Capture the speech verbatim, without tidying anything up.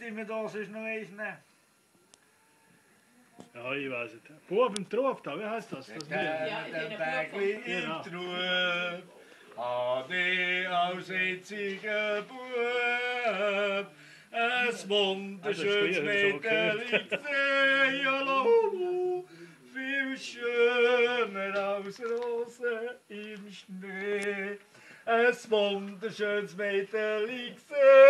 könnten wir da sonst noch eins nehmen? Ja, ich weiß nicht. Bub im Trub da, wie heißt das? Das Ja, der Bägli im Trub. Ade, aussätziger Bub. Es wunderschönes Mädchen gesehen, ja, lau, viel schöner als Rosen im Schnee. Es wunderschönes Mädchen gesehen.